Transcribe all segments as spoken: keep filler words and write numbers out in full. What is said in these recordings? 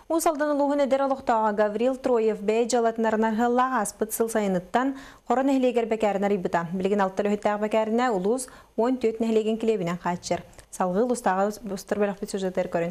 Усалдан улуғын эдер олықтаға Гаврил Троев бәй жалатынарынар ғыллаға аспыт сыл сайыныттан қорын әхілегер бәкәрінар ибіта. Білген алттар өйттағы бәкәріне улуыз он төрт нәхілеген келебінен қатшыр. Салғы ұлыстағы бұстыр бәлік біт сюжеттер көрін.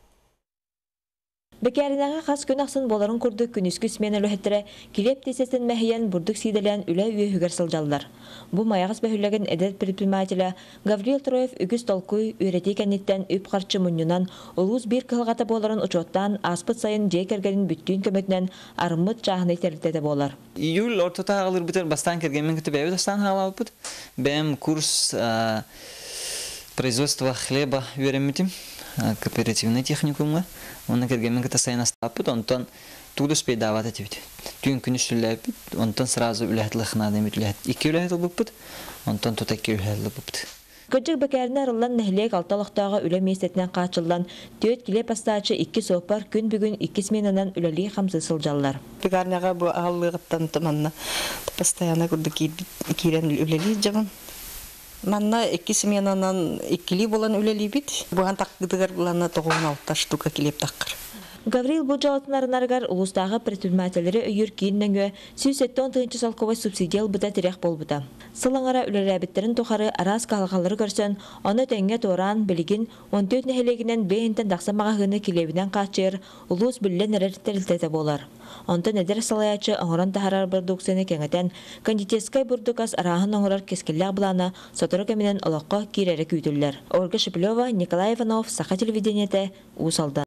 Бәкәрінәға қас күн ақсын боларын күрдік күніскі смен өліхеттірі келеп тесесін мәхиян бұрдық сейділен үлі үйе үгер сылжалдар. Бұ маяғыз бәхілеген әдет предпринимателі Гаврил Троев үгіз толкуй үйреті кәнеттен үп қарчы мұнынан ұлғыз бір қылғата боларын ұчоттан аспыт сайын жекергерін бүттүйін көмөтінен арымыт жағыны тәрілтеді болар. Июль ортота ғалыр бұтыр бастан кергенмен күті бәйбі дастан ғалау бұд. Бәйім курс производства хлеба үйремітім. Кооперативный техникумга. Оны кергенмен кіта сайын астапыд, онтан туды спей дават әтебет. Түйін күніш үләпід, онтан сразу үләхетлі қынады емет үләхет. Икі үләхетлі бұппыд, онтан тұта кі үләхетлі бұппыд. Көджік бәкәріне арылан нәхілек алталықтағы үлі мейстетінен қачылдан төт келе пастачы екі соқпар күн бүгін екі сменынан үләлі қамсы сылжалар. Бәкәрінеға бұл ағылығыттан тұманна постоянно күрді кейрен үләлі жаман. Манна екі сменанан екілі болан үләлі бит. Бұған таққыдығар бұлана тоғуын алта штука келеп таққыр. Гаврил бұл жалатынарынарғар ұлыстағы предпринимателері үйір кейіннен сүйсеттен тыынчы салковай субсидиал бұта тірек бол бұта. Сылаңара үләләбіттерін тоқары арас қалғалары көрсен, оны тәңге торан білігін он төрт нәхелегінен бейінтен дақсамаға ғыны келебінен қачыр, ұлыс бүлілен әріттелітеті болар. Онты нәдер салаячы оңыран тахарар продукцияны кәңетен, кондитерскай бұрдықас арағын оңырар кескілләқ бұланы сотыры кәменен олаққа кейрері күйділер. Ольга Шепелева, Николай Иванов, Саха телевидениеті, Усалдан.